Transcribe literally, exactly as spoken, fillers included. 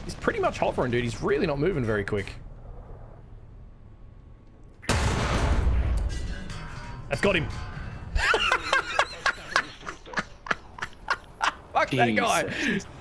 He's pretty much hovering, dude. He's really not moving very quick. That's got him. Fuck that guy.